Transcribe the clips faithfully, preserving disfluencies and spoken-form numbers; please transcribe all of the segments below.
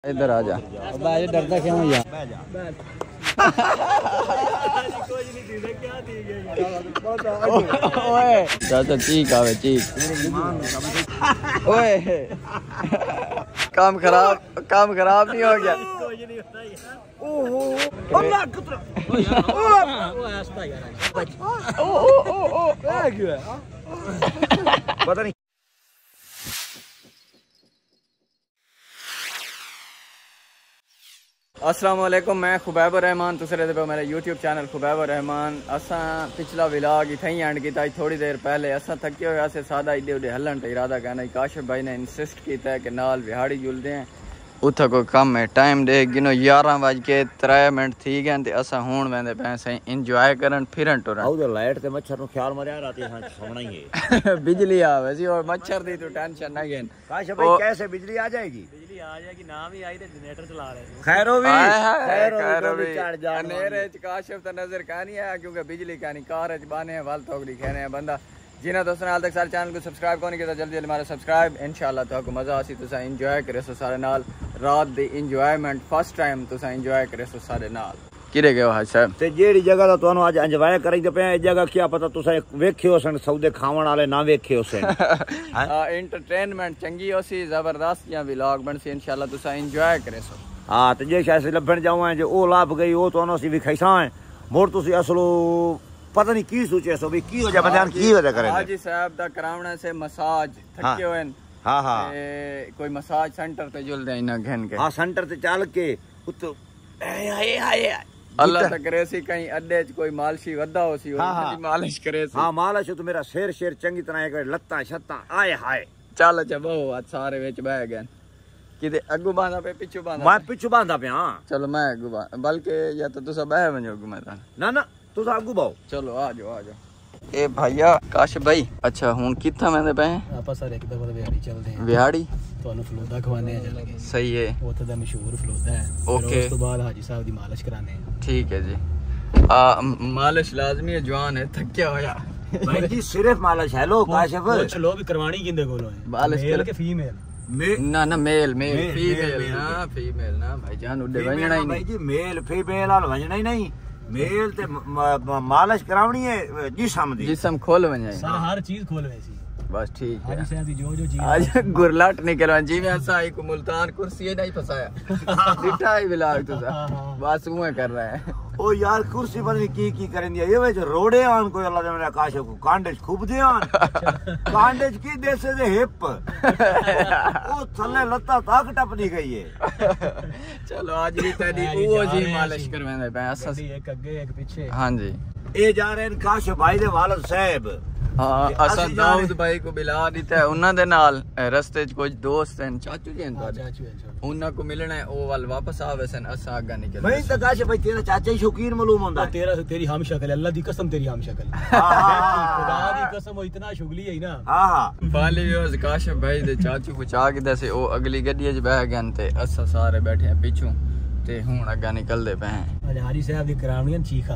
इधर आ जा। डरता क्यों यार? ओए चाचा चीख आवे चीख। ओए काम खराब काम खराब नहीं हो गया। ओहो अल्लाह कुतरा पता नहीं। अस्सलामुअलैकुम, मैं खुबैब रहमान, तुस रहते पे मेरा यूट्यूब चैनल खुबैब रहमान। असा पिछला विलाग इतना ही एंड किया थोड़ी देर पहले। असा थके हुए से सादा इडे उडे हलन तो इरादा करना। काशिफ भाई ने इंसिस्ट किया कि नाल बिहाड़ी जुलते हैं, उत्थे कोई कम है। टाइम देख गिनो ग्यारह बज के त्रै मिनट थी गए ते असा हुण वेंदे पे सही इंजॉय करन फिरन टुरन। आउ लाइट ते मच्छर नु ख्याल मरिया राती हां सोना ही है। बिजली आवे सी और मच्छर दी तो टेंशन ना गेन। काशिफ भाई कैसे बिजली आ जाएगी? बिजली आ जाएगी, ना भी आई ते जनरेटर चला रहे हैं। खैरो भी खैरो भी अंधेरे च काशिफ तो नजर का नहीं आया क्योंकि बिजली का नहीं कार च बाने वाल तोगड़ी कहने हैं बंदा। जिन्हें दोस्तों ने हाल तक सारे चैनल को सब्सक्राइब कौन किया जल्दी जल्दी हमारा सब्सक्राइब। इंशाल्लाह तुहाको मजा आसी, तुसा इंजॉय करे सो सारे नाल। रात दी इंजॉयमेंट फर्स्ट टाइम तुसा इंजॉय करे सो सारे नाल। किरे गए हो हाज साहब? ते जेड़ी जगह दा तुहानू आज इंजॉय करी ते पे जगह क्या पता तुसा वेखियो सन सौदे खावन वाले ना वेखियो सन। एंटरटेनमेंट चंगी होसी, जबरदस्त या व्लॉग बनसी। इंशाल्लाह तुसा इंजॉय करे सो। हां ते जे शायद लभण जावां जे ओ लाभ गई ओ तुहानू सी विखाइसा है मोर तुसी असलो पता नहीं की सोचे सो भी की हो जा बयान की वजह करे। हाजी साहब दा करावना से मसाज थके होन। हां हां कोई मसाज सेंटर पे जुल दे ना घन के। हां सेंटर ते चल के उत आए आए अल्लाह तक करे सी कहीं अड्डे च कोई मालशी वदा हो सी और मालिश करे सी। हां मालिश तो मेरा शेर शेर चंगी तरह एक लत्ता छत्ता आए हाय चल चबो आज सारे विच बह गए। किदे अगू बांधा पे पिछू बांधा? मैं पिछू बांधा पे। हां चलो मैं अगू बल्कि या तो तुसा बह वजो अगू मैं ना ना तुस आगू बाओ। चलो आ जाओ आ जाओ। ए भैया काशिफ भाई अच्छा हुन किथा मैंने पे आपा सारे एक दफा बिहाड़ी चलदे हैं। बिहाड़ी ਤੁਹਾਨੂੰ ਫਲੂਦਾ ਖਵਾने हैं चलेंगे। सही है, ਉੱਥੇ ਦਾ ਮਸ਼ਹੂਰ ਫਲੂਦਾ है। ओके ਉਸ ਤੋਂ ਬਾਅਦ ਹਾਜੀ ਸਾਹਿਬ ਦੀ ਮਾਲਿਸ਼ ਕਰਾਣੇ हैं। ठीक है जी। आ मालिश लाजमी है, जवान है थक्या होया भाई जी सिर्फ मालिश है लो काशिफ कुछ लो भी करवानी किंदे कोलो है? मालिश मेल के फीमेल? ना ना मेल मेल फीमेल ना फीमेल ना भाईजान उड़े वंजना ही नहीं भाई जी मेल फीमेल वाल वंजना ही नहीं। मेल ते मालिश करावनी है जिस्म दी। जिस्म खोल वंजाई सर हर चीज खोल वैसी बस ठीक है। हाजी साहब दी जो जो चीज आज गुरलाट निकलवा जी में ऐसा एक मुल्तान कुर्सी है नहीं फसाया दिठा ही बिलाग तुसा बस वो कर रहा है। ओ यार कुर्सी पर की की करें दिया ये वे जो रोड़े आन कोई अल्लाह ने मेरा काशिफ को कांडे खूब दे आन कांडे की देसे दे हिप ओ थल्ले लत्ता ताक टपनी गई है। चलो आज भी तेरी वो जी मालिश करवाने पे ऐसा एक आगे एक पीछे। हां जी ए जा रहे हैं काशिफ भाई दे वालिद साहब। हाँ असा दाऊद भाई को बिला दिता है उन्हां दे नाल रस्ते च कुछ दोस्त हैं चाचू जी हैं चाचू हैं उन्हां को मिलना है ओ वाल वापस आवे सन असा आगा निकल। मैं तो काशिफ भाई तेरा चाचा ही शौकीन मालूम होंदा है। तेरा तेरी हम शक्ल है अल्लाह दी कसम तेरी हम शक्ल खुदा दी कसम वो इतना शुगली है ना। हां हां फाली व्यूअर्स काशिफ भाई दे चाचू को चा के दसे ओ अगली गड्डी च बैठ गए ते असा सारे बैठे हैं पीछू ते हुन आगा निकलदे पे हैं। अरे हारी साहब दी करावणियां चीखा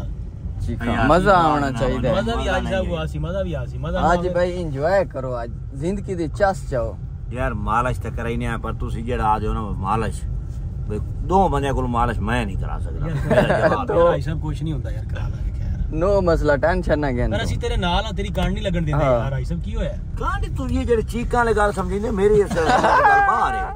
मजा आना चाहिए। मजा भी आज साहब आसी मजा भी आसी मजा आज भाई एंजॉय करो आज जिंदगी दी चस जाओ यार। मालिश तो कराई नहीं पर तुसी जेड़ा आ जाओ ना मालिश दो बंदे को मालिश मैं नहीं करा सकदा। तो भाई सब कुछ नहीं होता यार करा लांगे खैर नो मसला टेंशन ना गन। पर असि तेरे नाल आ तेरी कांड नहीं लगन देंदे यार। भाई सब की होया कांड तू ये जेड़े चीकां वाली गल समझीने मेरी इस गल बाहर है।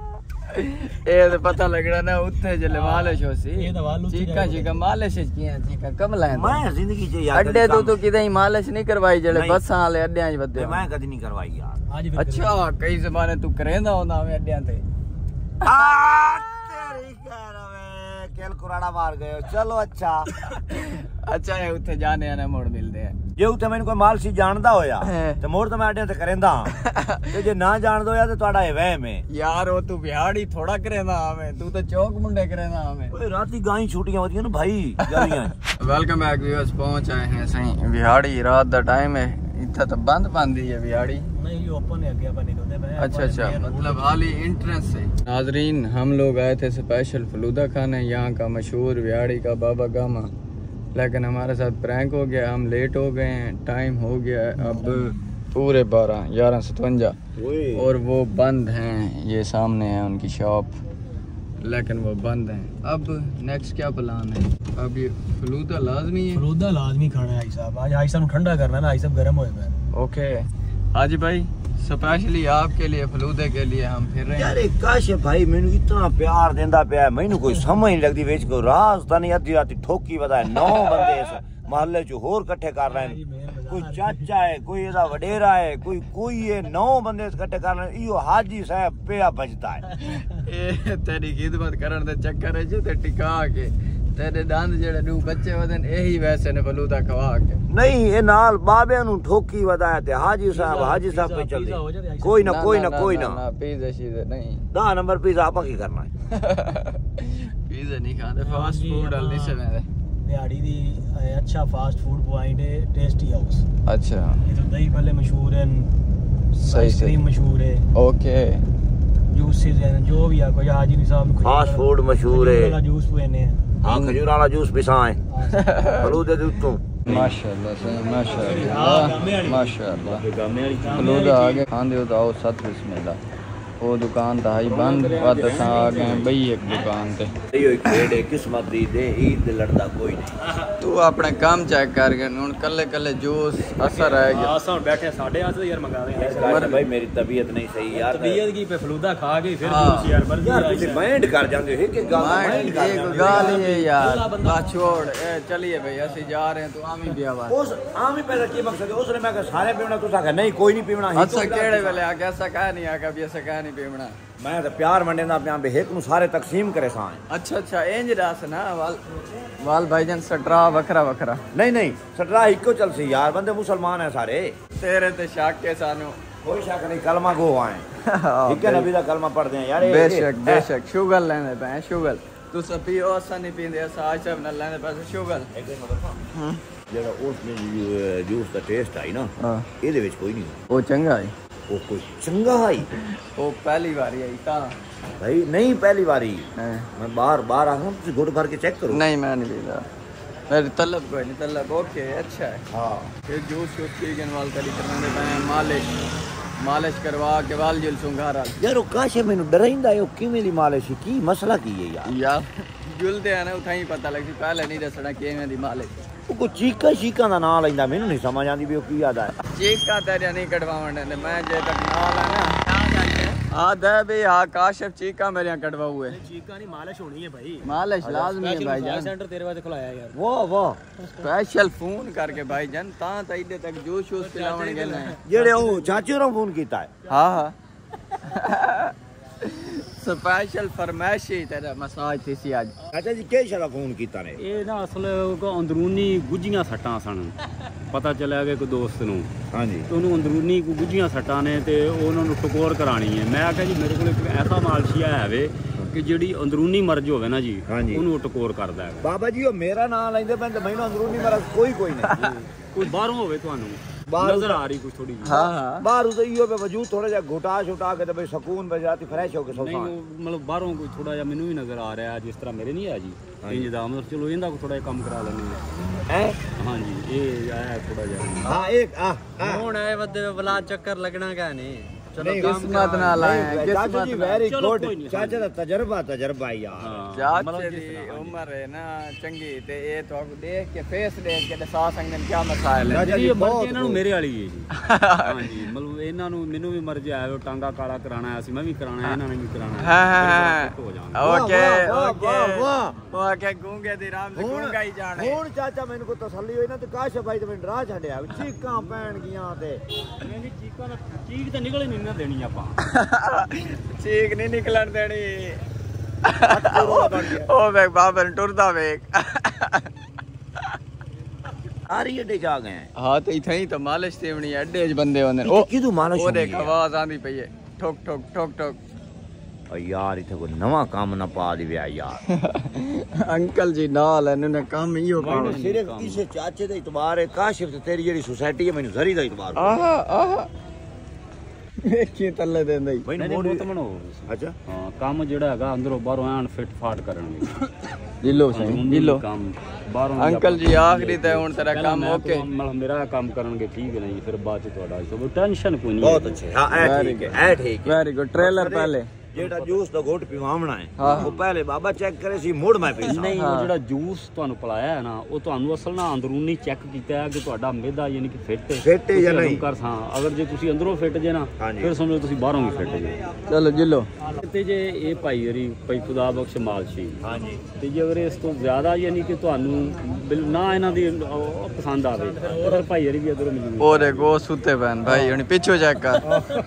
ए तो पता लगना ना उत्थे जले मालिश होसी चीका चीका मालिश किया चीका कमला है। मैं जिंदगी च यार अड्डे तो तो किदे ही मालिश नहीं करवाई जले बसां वाले अड्डे च बदे मैं कदी नहीं करवाई यार। अच्छा कई जमाने तू करेंदा होंदा मैं अड्डे ते आ तेरी करवे केल कुराड़ा मार गयो। चलो अच्छा अच्छा है उत्थे जाने आने मोड़ मिलदे हैं जे उत्थे मैनू कोई मालसी जानदा होया ते मोड़ तो मैं अड्डे ते करेंदा ते जे ना जानदा होया ते ਤੁਹਾਡਾ ਇਹ ਵਹਿਮ है यार। ओ तू बिहाड़ी थोड़ा करेंदा हमें तू तो चौक मुंडे करेंदा हमें। ओए राती गाई छुट्टियां होतियां ना भाई गलियां। वेलकम बैक व्यूअर्स पहुंच आए हैं सही बिहाड़ी रात दा टाइम है इत्थे तो बंद पांदी है बिहाड़ी नहीं ये ओपन है आगे अपन निकलते हैं। अच्छा अच्छा मतलब हाली एंट्रेंस से। नाजरीन हम लोग आए थे स्पेशल फलूदा खाने यहाँ का मशहूर बिहाड़ी का बाबा गामा लेकिन हमारे साथ प्रैंक हो गया हम लेट हो गए हैं। टाइम हो गया है अब पूरे बारह ग्यारह सतवंजा और वो बंद हैं। ये सामने है उनकी शॉप लेकिन वो बंद हैं। अब नेक्स्ट क्या प्लान है? अब ये फलूदा लाजमी है। फलूदा लाजमी खाना है भाई साहब। आज भाई साहब ठंडा करना है ना, भाई साहब गर्म होए गए। ओके हाजी भाई, स्पेशली आपके लिए फलूदे के लिए हम फिर रहे हैं। यार काशिफ भाई मैनू इतना प्यार देंदा पिया, मैनू कोई समझ नहीं लगदी विच कोई राज ता नहीं। अद्धी राती ठोकी वदा नौ बंदे इस मोहल्ले च होर इकट्ठे कर रहे हैं। कोई चाचा है, कोई एदा वडेरा है, कोई कोई है, नौ बंदे इकट्ठे कर रहे हैं। इहो हाजी साहब पिया बजता है। ए तेरी खिदमत करन दे चक्कर च ते टिका के तेरे दंद जेड़े दू बच्चे वदन यही वैसे ने फलूदा खवा के नहीं ए नाल बाबे नु ठोकी वदा है ते हाजी साहब हाजी साहब पे चलदी कोई ना कोई ना कोई ना पिज़्ज़ा शीज़ा नहीं। दस नंबर पिज़्ज़ा आपा की करना है? पिज़्ज़ा नहीं खाते, फास्ट फूड वाल नहीं समझदे। दिहाड़ी दी अच्छा फास्ट फूड पॉइंट है टेस्टी हाउस। अच्छा ये तो दही भल्ले मशहूर हैं, सही सही क्रीम मशहूर है। ओके जूसेस हैं जो भी है, कोई हाजी निसाब फास्ट फूड मशहूर है। जूस पीने हैं। हां खजूर वाला जूस पिसाए फलूदे दे उत्तों माशाल्लाह से माशाल्लाह माशाल्लाह फलूदा आगे खांदे हो तो आओ सत बिस्मिल्लाह। वो दुकान था ही बंद बात असा आ गए बई एक दुकान ते यो खेड़े किस्मत दी दे ईद दे लड़दा कोई नहीं। तू अपने काम चेक कर गए हुन कल्ले कल्ले जूस असर है गया। हां हुन बैठे साढ़े आठ यार मंगा रहे हैं भाई मेरी तबीयत नहीं सही यार। तबीयत की पे फलूदा खा के फिर जूस यार मर्जी यार तुझे माइंड कर जांदे हो कि गाल माइंड कर एक गाल है यार बा छोड़ ए चलिए भाई असि जा रहे हैं तो आम ही बिया बात उस आम ही पैदा की मकसद है उसने मैं कहा सारे पीवना तू सा नहीं कोई नहीं पीवना। अच्छा केड़े वेले आ कैसा कह नहीं आका भी ऐसा कह नहीं पीवना। मैं तो प्यार मंडे ना पे पे एक नु सारे तकसीम करे सा। अच्छा अच्छा इंज रास ना वाल वाल भाईजान सटरा वखरा वखरा नहीं नहीं सटरा इको चल सी यार बंदे मुसलमान है सारे। तेरे ते शक के सानू कोई शक नहीं कलमा गो आए ठीक है नबी दा कलमा पढ़दे हैं यार। बेशक बेशक शुगर लेने पे शुगर तू सब पियो असा नहीं पींदे असा आज सब न लेने पे शुगर हां जेड़ा उसने जूस दा टेस्ट आई ना ਇਹਦੇ ਵਿੱਚ ਕੋਈ नहीं वो चंगा है वो कोई चंगा है वो पहली बारी आई था भाई नहीं पहली बारी मैं बार बार आ रहा हूं गुड़ भर के चेक करो। नहीं मैं नहीं पीता मेरी तलब कोई नहीं तलब ओके अच्छा है। हां फिर जूस जूस पी के वाल करी करने पे मालिश मालिश करवा के वाल जुल सुंगारा यार वो काशे मेनू डराइंदा है किवें दी मालिश की मसला की है यार यार जुलदे आने उठाई पता लगदी पहले नहीं दसना किवें दी मालिश। वो चीका चीका दा नाम लैंदा मेनू नहीं समझ आंदी भी वो की याद है। चीका तेरे नहीं कटवावण दे मैं जे तक नाल है ना आ दे बे आ काशिफ चीका मेरे कटवा हुए चीका नहीं मालिश होनी है भाई मालिश लाजमी है भाई जान सेंटर तेरे वास्ते खुलाया यार। वाह वाह स्पेशल फोन करके भाई जान ता ता इदे तक जूस जूस पिलावण गेले जेड़े ओ चाचू रो फोन कीता है। हां हां स्पेशल फरमाइशी तेरा मसाज थी सी आज। अच्छा जी के शरा फोन कीता ने ਇਹ ਨਾ ਅਸਲ ਕੋ ਅੰਦਰੂਨੀ ਗੁੱਝੀਆਂ ਸੱਟਾਂ ਸਨ ਪਤਾ ਚੱਲਿਆ ਕਿ ਕੋਈ ਦੋਸਤ ਨੂੰ ਹਾਂਜੀ ਤੇ ਉਹਨੂੰ ਅੰਦਰੂਨੀ ਕੋਈ ਗੁੱਝੀਆਂ ਸੱਟਾਂ ਨੇ ਤੇ ਉਹਨਾਂ ਨੂੰ ਟਕੋਰ ਕਰਾਣੀ ਹੈ। ਮੈਂ ਕਿਹਾ ਜੀ ਮੇਰੇ ਕੋਲ ਇੱਕ ਐਸਾ ਮਾਲਸ਼ੀਆ ਹੈ ਵੇ ਕਿ ਜਿਹੜੀ ਅੰਦਰੂਨੀ ਮਰਜ਼ ਹੋਵੇ ਨਾ ਜੀ ਉਹਨੂੰ ਟਕੋਰ ਕਰਦਾ ਹੈ। ਬਾਬਾ ਜੀ ਉਹ ਮੇਰਾ ਨਾਮ ਲੈਂਦੇ ਪੈਂ ਤੇ ਮੈਨੂੰ ਅੰਦਰੂਨੀ ਮਰਜ਼ ਕੋਈ ਕੋਈ ਨਹੀਂ ਕੋਈ ਬਾਹਰੋਂ ਹੋਵੇ ਤੁਹਾਨੂੰ नजर आ रही कुछ थोड़ी हाँ हाँ बाहर तो इहो पे वजूद थोड़ा जा घुटा छुटा के तो भाई सुकून बज जाती फ्रेश होके सो नहीं मतलब बाहरों कोई थोड़ा जा मेनू भी नजर आ रहा है जिस तरह मेरे नहीं है जी इंतजाम चलो इनका थोड़ा काम करा लेने हैं। हां जी ये आया थोड़ा जा हां एक आ हुन आए बदे बला चक्कर लगना क्या नहीं चलो किस्मत ना लाए चाचा जी वेरी गुड चाचा दा तजर्बा तजर्बा यार चाचा दी उम्र है ना चंगी ते ए तो देख के फेस देख के दसा सकदे क्या मसाइल है जी बहुत इन्हां नु मेरे वाली है जी हां जी मतलब इन्हां नु मेनू भी मर्जी आया टांगा काला कराना है मैं भी कराना है इन्हां ने भी कराना है हां ओके ओके वाह क्या गूंगे दी राम से गूंगा ही जाने हुन चाचा मेनू को तसल्ली होई ना ते काश भाई ते मैं डरा छड़या चीकां पैण गियां ते जी चीकां चीक ते निकले नहीं ना देनी आपा चीक नहीं निकलन देनी ओ वेख बाबर टुरदा वेख सारी अड्डे जा गए हैं। हां तो इथे ही तो मालिश सेवनी अड्डे ज बंदे होंदे ओ किदू मालिश ओ देख आवाज आंदी पई है ठोक ठोक ठोक ठोक ओ यार इथे कोई नवा काम ना पा दिया यार अंकल जी नाल इन्होंने काम इयो पाना सिर्फ किसे चाचे दा इतबार है काशिफ ते तेरी जेडी सोसाइटी है मैनू जरी दा इतबार आहा आहा देखिए तल्ले देंदा ही नहीं मोड़ तो मनो अच्छा हां काम जेड़ा हैगा अंदरों बाहरों आन फिट फाट करनगे जिलो सही जिलो काम बाहरों अंकल जी आखिरी ते हुन तेरा काम ओके मतलब मेरा काम करनगे ठीक है नहीं फिर बाद च तोड़ा सब टेंशन कोई नहीं बहुत अच्छे हां ए ठीक है ए ठीक है वेरी गुड ट्रेलर पहले जेड़ा जूस दा घोट पिवावना है हाँ। वो पहले बाबा चेक करे सी मुड़ मैं पीसा नहीं वो ਜਿਹੜਾ ਜੂਸ ਤੁਹਾਨੂੰ ਪਿਲਾਇਆ ਹੈ ਨਾ ਉਹ ਤੁਹਾਨੂੰ ਅਸਲ ਨਾਲ ਅੰਦਰੂਨੀ ਚੈੱਕ ਕੀਤਾ ਹੈ ਕਿ ਤੁਹਾਡਾ ਮਿਹਦਾ ਯਾਨੀ ਕਿ ਫਿੱਟ ਫਿੱਟ ਹੈ ਜਾਂ ਨਹੀਂ ਕਰ ਹਾਂ ਅਗਰ ਜੇ ਤੁਸੀਂ ਅੰਦਰੋਂ ਫਿੱਟ ਜੇ ਨਾ ਫਿਰ ਸਮਝੋ ਤੁਸੀਂ ਬਾਹਰੋਂ ਵੀ ਫਿੱਟ ਜੇ ਚਲੋ ਜਿੱਲੋ ਤੇ ਜੇ ਇਹ ਭਾਈ ਹਰੀ ਭਾਈ ਖੁਦਾ ਬਖਸ਼ ਮਾਲਸ਼ੀ ਹਾਂਜੀ ਤੇ ਜੇ ਅਗਰ ਇਸ ਤੋਂ ਜ਼ਿਆਦਾ ਯਾਨੀ ਕਿ ਤੁਹਾਨੂੰ ਨਾ ਇਹਨਾਂ ਦੀ ਪਸੰਦ ਆਵੇ ਤਾਂ ਫਿਰ ਭਾਈ ਹਰੀ ਵੀ ਅਦਰੋਂ ਮਿਲੂਗੀ ओरे गो सुते पैन भाई हुन पीछे चेक कर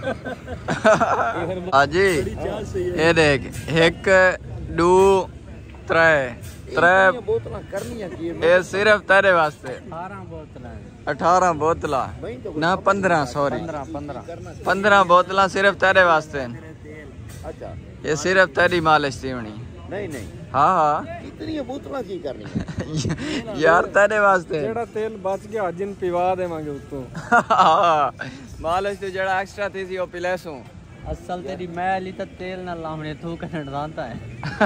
हाजी ये देख एक दो त्रै त्रै बोतलां करनियां की ये सिर्फ तेरे वास्ते अठारह बोतलां अठारह बोतलां ना पंद्रह सॉरी पंद्रह बोतलां सिर्फ तेरे वास्ते अच्छा ये सिर्फ तेरी मालिश थी होनी नहीं नहीं हाँ हाँ इतनी बोतलां की करनी है यार तेरे वास्ते जेड़ा तेल बच गया जिन पिवा देवांगे उतो मालिश तो जेड़ा एक्स्ट्रा थी सी ओ पिलेसू असल तेरी मैल ही तो तेल ना लावने तू कने डांता है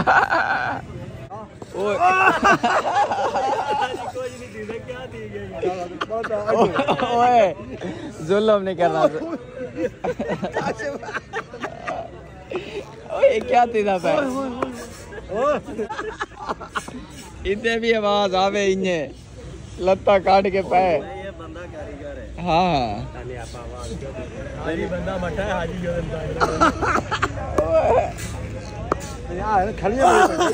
ओए जुल्म नहीं करना ओए क्या थी था पे इतने भी आवाज आवे इन्हे लत्ता काट के पे ये बंदा कारीगर है हाँ ताली आपा आवाज हाजी बंदा मठा है हाजी जो यार खलियां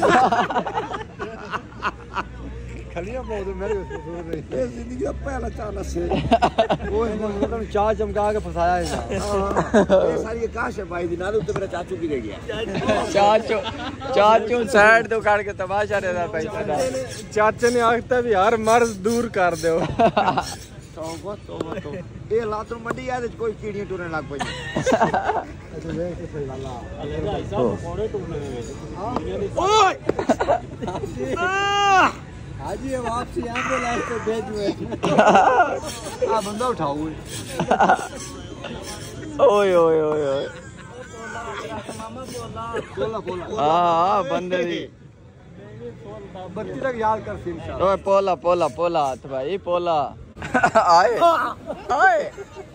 खलियां बहुत मेरे ये जिंदगी का पहला चांस है वो इन्होंने चार चमका के फसाया है ये सारी काश है भाई दी नाल उत्ते मेरा चाचू की रह गया चाचू चाचू साइड तो काट के तमाशा रहता पैसा चाचे ने आखता भी हर मर्ज दूर कर दो तौबा तौबा तो ये लातों मंडी है कोई कीड़ियां टूरने लग पई अच्छा देख के सही लाला भाई साहब कोड़े टूरने ओए हाजी ये वापसी यहां पे लास्ट पे भेज हुए आ बंदा उठाओ ओए ओए ओए ओए मामा बोला बोला हाँ हाँ बंदे दी बत्ती तक याद कर फिर ओए पोला पोला पोला हाथ भाई पोला आए आए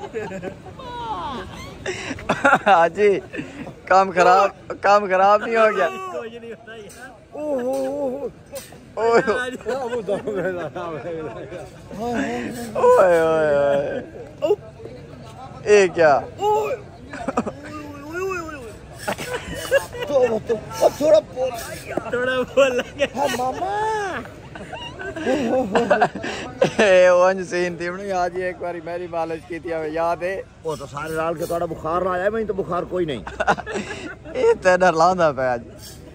हाजी काम खराब काम खराब नहीं हो गया कुछ नहीं होता यार ओहो ओहो वो दम ओए ओए ओए ये क्या तो तो थोड़ा बोला थोड़ा बोल लगे हां मामा ए वन सीन थी उन्हें आज एक बारी मेरी मालिश की थी हमें याद है वो तो सारे लाल के थोड़ा बुखार आया मैं तो बुखार कोई नहीं ये तेरा लांदा पे आज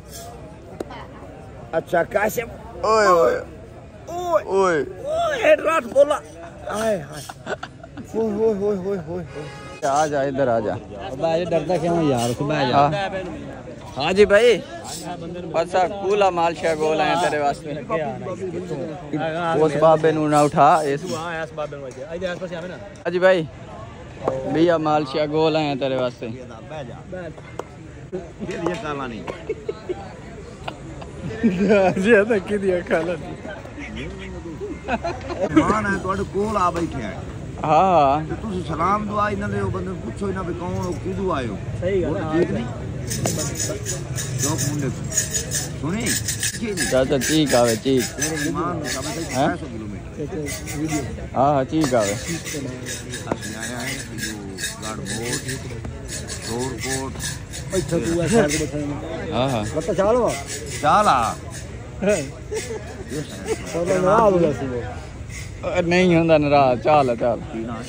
अच्छा कैसे ओए ओए ओए ओए ओए हेडराट बोला हाय हाय ओए ओए ओए ओए ओए आ जा इधर आ जा भाई डरता क्यों यार तू बैठ जा हाँ जी भाई बस कूला मालशा गोल आए तेरे वास्ते उस बाबे नू ना उठा इस हां इस बाबे में इधर आसपास आवे ना हाँ जी भाई भैया मालशा गोल आए तेरे वास्ते बैठ जा ये ये काला नहीं जी तो की दिया खाला मान है ਤੁਹਾਡੇ ਕੋਲ ਆ ਬੈਠਿਆ ਹੈ हाँ ਤੇ ਤੁਸੀਂ ਸਲਾਮ ਦੁਆ ਇਹਨਾਂ ਦੇ ਉਹ ਬੰਦੇ ਨੂੰ ਪੁੱਛੋ ਇਹਨਾਂ ਵੀ ਕੌਣ ਹੋ ਕਿਦੋਂ ਆਏ ਹੋ सही गल ਠੀਕ ਨਹੀਂ ਲੋਕ ਮੁੰਡੇ ਸੁਣੀ ਕੀ ਨਹੀਂ चाचा चीक आवे चीक ਤੇਰੇ ਈਮਾਨ ਨੂੰ ਸਮਝ ਤੇ हैं? छह सौ किलोमीटर हाँ हाँ चीक आवे ਅਸੀਂ ਆਇਆ ਹੈ ਜੋ ਗੜਬੋਟ ਸ਼ੋਰਕੋਟ अच्छा तू ऐसा कर बैठा हाँ हाँ बता चलो ਚਾਲ ਆ तो ना आ गया सी वो नहीं होंदा नाराज चल चल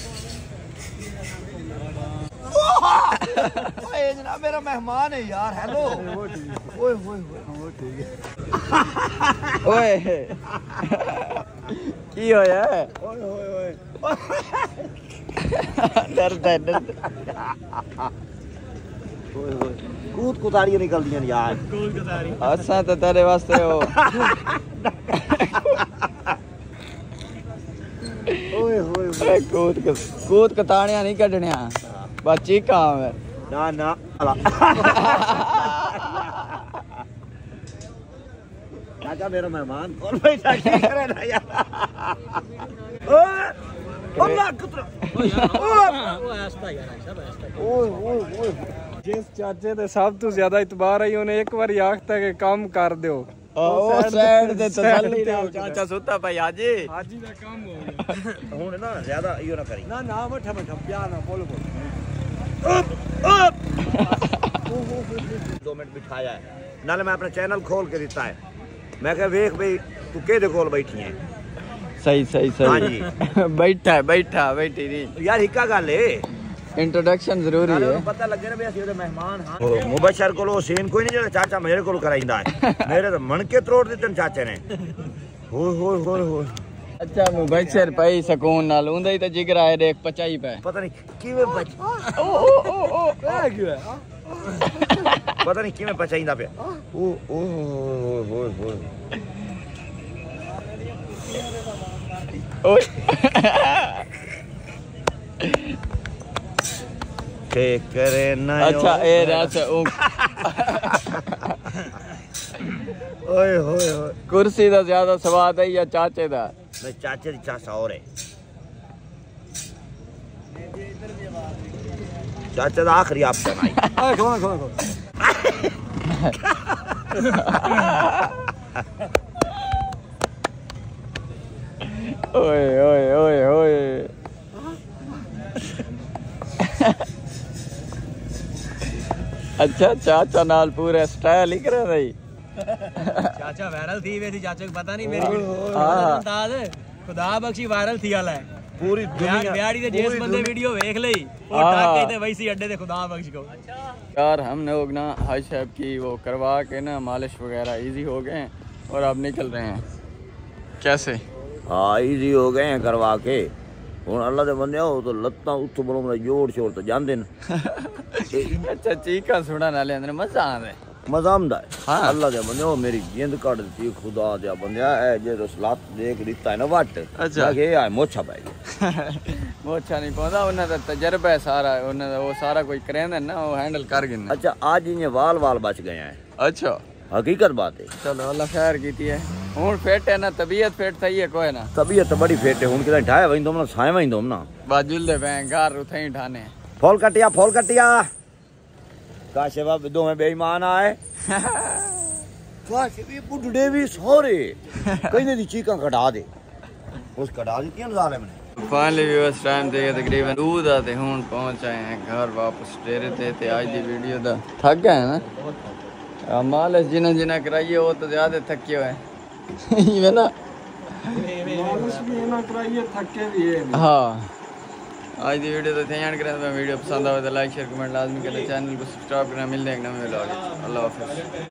ओए जनाब मेरा मेहमान है यार हेलो ओए ओए वो ठीक है ओए की होया है ओए ओए ओए डरदा डरदा ओए ओए कूद कुतारियां निकल दियां यार कूद कतारी असा तो तेरे वास्ते हो ओए ओए ए, कूद कूद कताड़ियां नहीं कढणियां बस चीका है ना ना चाचा मेरा मेहमान कौन बैठा क्या करे ना यार ओए अल्लाह कुतरा वो ऐसा यार सब ऐसा ओए ओए ओए जिस चाचे ते सब तो ज्यादा इतबार आई उन्हें एक बार आखता कि काम कर दो ओ साइड ते तसल्ली नाल चाचा सुता भाई हाजी हाजी दा काम हो गया हुन ना ज्यादा इयो ना करी ना ना मठा मठा प्यार ना बोल बोल दो मिनट बिठाया है नाले मैं अपना चैनल खोल के दिता है मैं कह वेख भाई तू केदे कोल बैठी है सही सही हाँ सही जी बैठा बैठा बैठी नहीं यार हिक्का गल है इंट्रोडक्शन जरूरी है पता लगे ना भी असि ओदे मेहमान हां मुबशर कोलो सीन कोई नहीं जो चाचा मेरे कोल कराइंदा है मेरे तो मन के त्रोड़ दित्ते चाचे ने होय होय होय होय अच्छा मुबशर भाई सुकून नाल उंदा ही तो जिगर आए देख पचाई पे पता नहीं किवें बच ओ ओ ओ ओ ए क्यों है पता नहीं किवें पचाइंदा पे ओ ओ होय होय के करे ना अच्छा ए रात ओए होए होए कुर्सी दा ज्यादा स्वाद है या चाचे दा मैं चाचे दी चाचा और है चाचा दा आखिरी ऑप्शन आई आ कौन कौन कौन ओए ओए ओए ओए अच्छा चाचा नाल पूरा स्टाइल ही करा रही चाचा वायरल थी वे थी चाचा को पता नहीं मेरी हां अंदाज खुदा बख्शी वायरल थी वाला है पूरी दुनिया बिहाड़ी दे जिस बंदे वीडियो देख लई वो टाके थे वैसी अड्डे थे खुदा बख्श को यार हम लोग ना हाज साहब की वो करवा के ना मालिश वगैरह इजी हो गए और अब निकल रहे हैं कैसे हाँ इजी हो गए हैं करवा के हुन अल्लाह दे बंदे हो तो लत्ता उत्थों बलों मेरा जोड़ शोर तो जांदे न अच्छा चीका सुना नाले अंदर मजा आंदा है मजा आंदा है हाँ। अल्लाह दे बंदे हो मेरी जिंद कट दी खुदा दे बंदे ए जे रसलात देख दिता है ना वट अच्छा ये आ मोछा पै गई मोछा नहीं पौंदा उन्हां दा तजर्बा है सारा उन्हां दा वो सारा कोई करेंदा ना वो हैंडल कर गिन अच्छा आज ये वाल वाल बच गए हैं अच्छा हकीकत बात है चलो अल्लाह खैर कीती है हुन फिट है ना तबीयत फिट सही है कोई ना तबीयत तो बड़ी फिट है हुन किदा ढाया वहीं तुम ना साए वहीं तुम ना बाजुल दे बैंक घर उथे ही ठाने फॉल कटिया फॉल कटिया काशे बाब दो में बेईमान आए काशे भी बुढ़े भी सोरे कहने दी चीका कटा दे उस कटा दी तीन जालिम ने फाइनली व्यूअर्स टाइम थे तकरीबन दूध आते हुन पहुंच आए हैं घर वापस डेरे थे ते आज दी वीडियो दा थक गए ना मालिश जिन्हें जिन्हें कराइए वो तो ज्यादा थके हुए हैं ना मालिश भी ना कराइए थके भी है हाँ आज की वीडियो तो थे एंड करें वीडियो पसंद आवे तो लाइक शेयर कमेंट लाजमी करना चैनल को सब्सक्राइब करना मिलते हैं एक नए व्लॉग अल्लाह हाफिज़।